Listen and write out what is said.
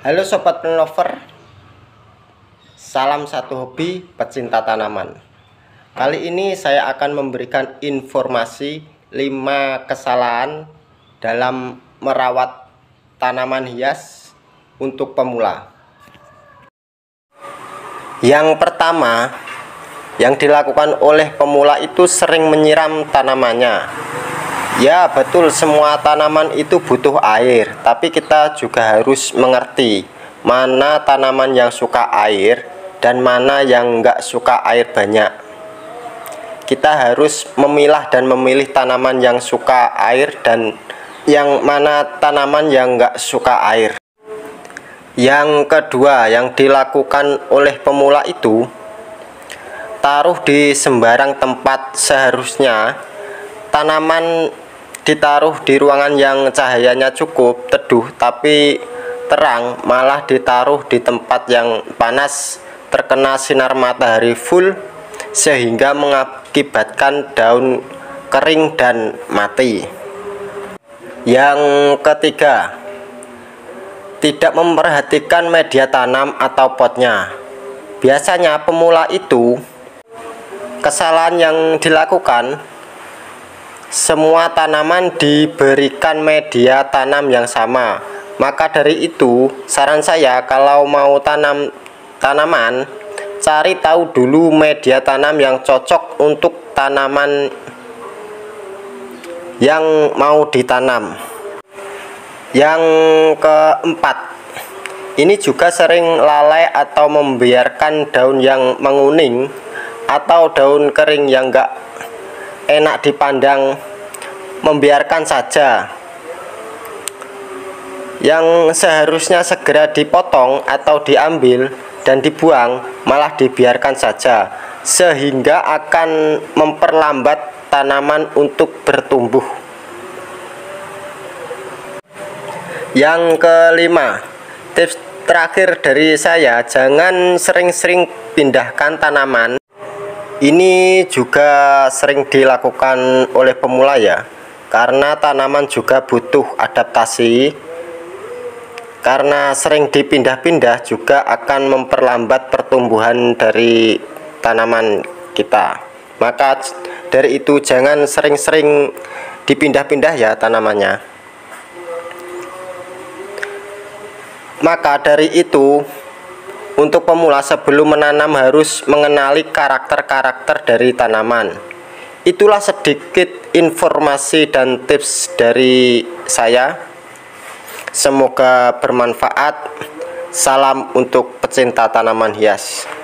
Halo Sobat Lover, salam satu hobi pecinta tanaman. Kali ini saya akan memberikan informasi 5 kesalahan dalam merawat tanaman hias untuk pemula. Yang pertama, yang dilakukan oleh pemula itu sering menyiram tanamannya. Ya betul, semua tanaman itu butuh air, tapi kita juga harus mengerti mana tanaman yang suka air dan mana yang enggak suka air banyak. Kita harus memilah dan memilih tanaman yang suka air dan yang mana tanaman yang enggak suka air. Yang kedua yang dilakukan oleh pemula itu, taruh di sembarang tempat. Seharusnya tanaman ditaruh di ruangan yang cahayanya cukup teduh tapi terang, malah ditaruh di tempat yang panas terkena sinar matahari full sehingga mengakibatkan daun kering dan mati. Yang ketiga, tidak memperhatikan media tanam atau potnya. Biasanya pemula itu kesalahan yang dilakukan, semua tanaman diberikan media tanam yang sama. Maka dari itu, saran saya kalau mau tanam tanaman, cari tahu dulu media tanam yang cocok untuk tanaman yang mau ditanam. Yang keempat, ini juga sering lalai atau membiarkan daun yang menguning atau daun kering yang enggak enak dipandang, membiarkan saja. Yang seharusnya segera dipotong atau diambil dan dibuang malah dibiarkan saja, sehingga akan memperlambat tanaman untuk bertumbuh. Yang kelima, tips terakhir dari saya, jangan sering-sering pindahkan tanaman. Ini juga sering dilakukan oleh pemula ya, karena tanaman juga butuh adaptasi. Karena sering dipindah-pindah juga akan memperlambat pertumbuhan dari tanaman kita. Maka dari itu jangan sering-sering dipindah-pindah ya tanamannya. Maka dari itu, untuk pemula sebelum menanam harus mengenali karakter-karakter dari tanaman. Itulah sedikit informasi dan tips dari saya. Semoga bermanfaat. Salam untuk pecinta tanaman hias.